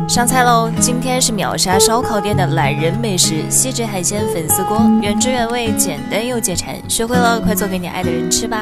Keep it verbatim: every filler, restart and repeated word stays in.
上菜喽！今天是秒杀烧烤店的懒人美食——锡纸海鲜粉丝锅，原汁原味，简单又解馋。学会了，快做给你爱的人吃吧！